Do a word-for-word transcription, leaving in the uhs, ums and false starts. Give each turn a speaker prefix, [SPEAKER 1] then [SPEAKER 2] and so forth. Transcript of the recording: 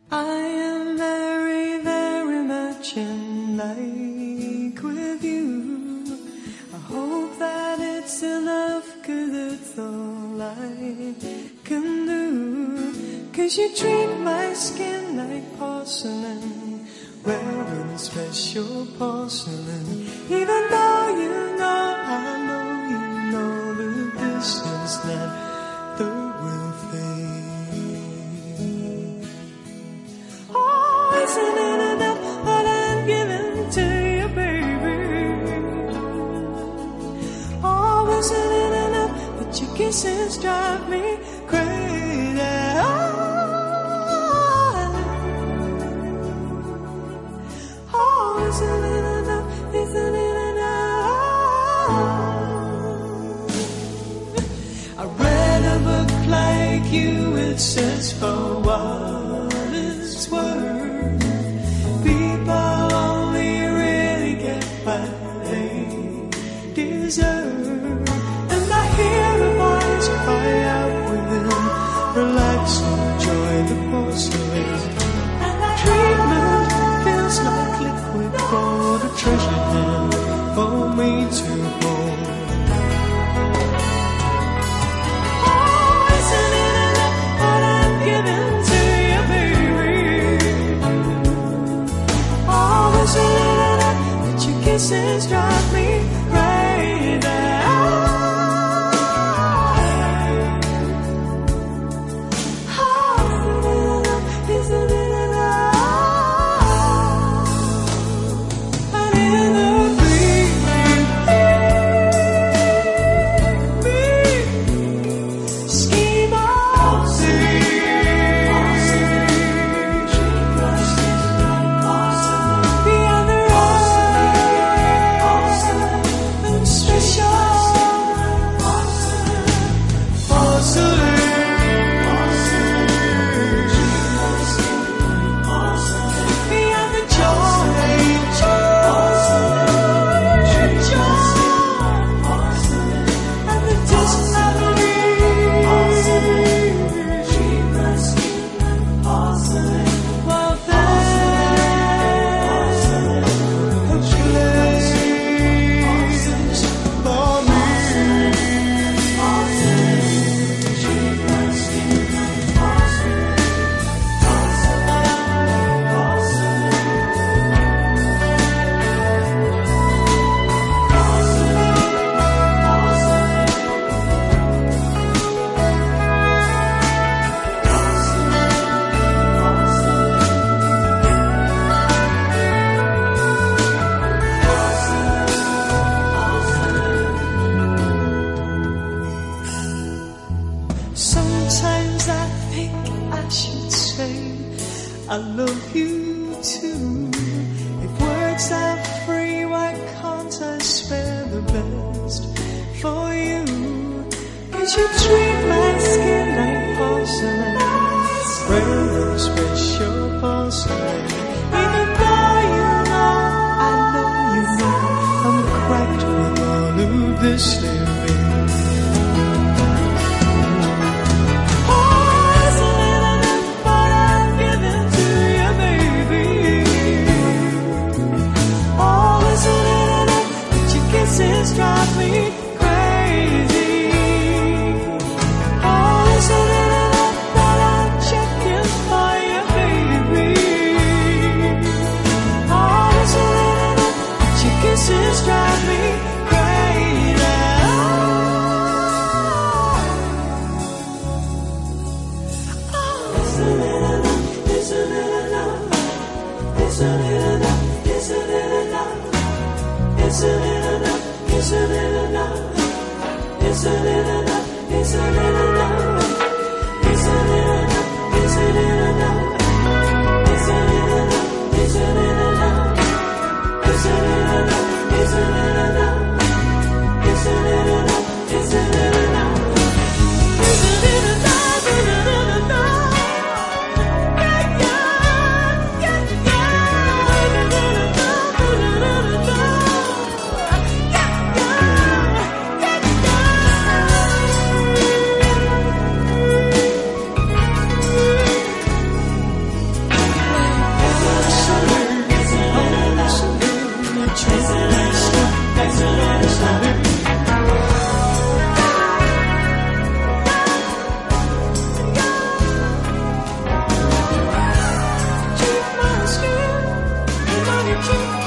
[SPEAKER 1] I am very, very much in like with you. I hope that it's enough, 'cause it's all I can do. 'Cause you treat my skin like porcelain, wearing special porcelain. Even though you know, I know you know that this is not the real thing. Oh, isn't it enough what I'm giving to you, baby? Oh, isn't it enough that your kisses drive me crazy? Oh, oh, isn't it enough? Isn't it enough? I read a book like you, it says for what it's worth, people only really get what they deserve. And I hear a voice cry out within, relax, enjoy the porcelain. And the treatment feels like liquid gold, a treasure hand for me to hold. Oh, isn't it enough what I'm giving to you, baby? Oh, isn't it enough that your kisses drive me crazy? Oh, isn't it enough? And in the scheme of things, beyond the rose and special porcelain, beyond the joy, joy, joy, and the discovery. Well, there's a place for me. Sometimes I think I should say I love you too. If words are free, why can't I spare the best for you? 'Cause you treat my skin like porcelain, wearing special porcelain. Even though you know, I know you know, I'm cracked with all of this living. Kisses drive me crazy. Oh, isn't it enough that I'm checking for you, baby? Oh, isn't it enough that your kisses drive me crazy? Oh, isn't it enough? Isn't it enough? Isn't it enough? Isn't it enough? Isn't it enough? Isn't it enough? Isn't it enough? Isn't it enough? Isn't it enough? Isn't it enough? Isn't it enough? Isn't it enough? Isn't it enough? Isn't it enough? Isn't it enough? Isn't it enough? Isn't it enough? Isn't it enough? Yeah, yeah, yeah, yeah. Isn't it enough? Isn't it enough? Yeah, yeah, yeah, yeah. It's a